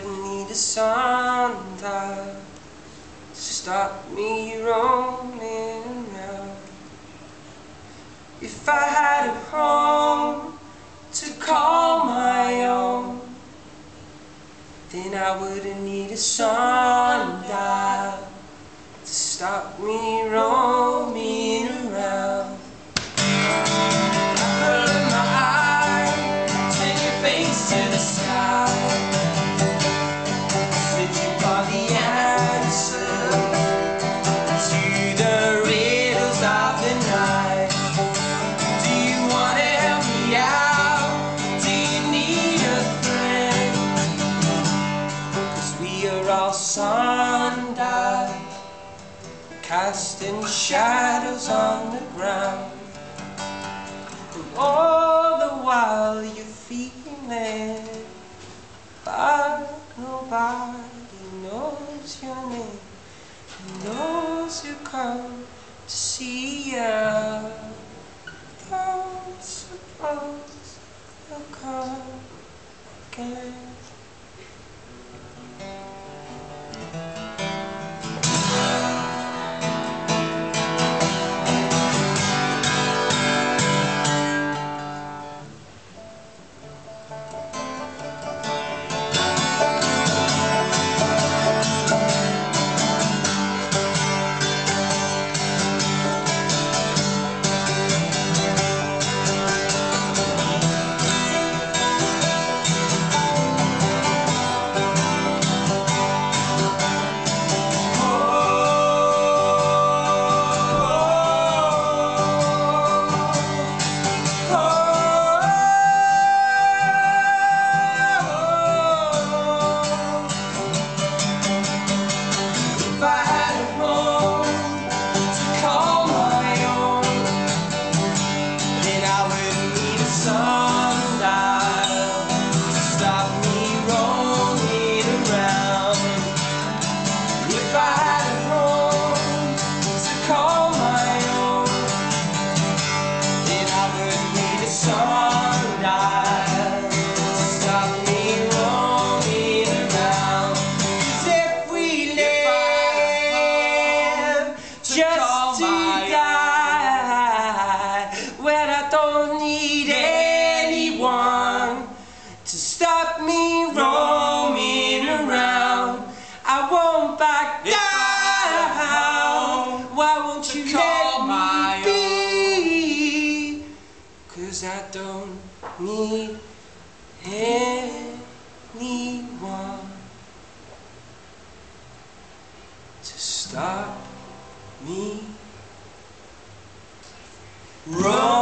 wouldn't need a Santa to stop me roaming around. If I had a home to call my own, then I wouldn't need a Santa to stop me roaming around. Sundial, casting shadows on the ground, and all the while you're feeling, but nobody knows your name, knows you come to see ya. Don't suppose you'll come again. Don't need anyone to stop me roaming around. I won't back down. Why won't you let me be? 'Cause I don't need anyone to stop me roaming.